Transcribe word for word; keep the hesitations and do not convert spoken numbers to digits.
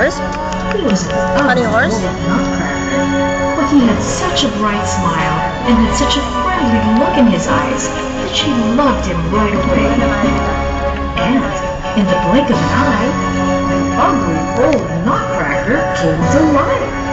horse? He was an Funny ugly horse? old nutcracker, but he had such a bright smile and had such a friendly look in his eyes that she loved him right away. And in the blink of an eye, the ugly old nutcracker came to life.